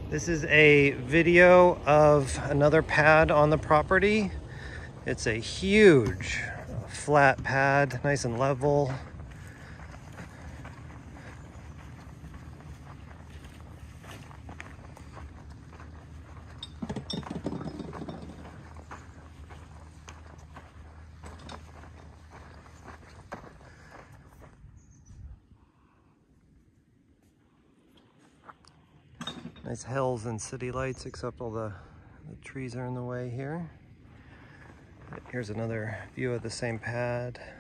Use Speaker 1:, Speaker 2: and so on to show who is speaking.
Speaker 1: This is a video of another pad on the property. It's a huge flat pad, nice and level. Nice hills and city lights, except all the trees are in the way here. Here's another view of the same pad.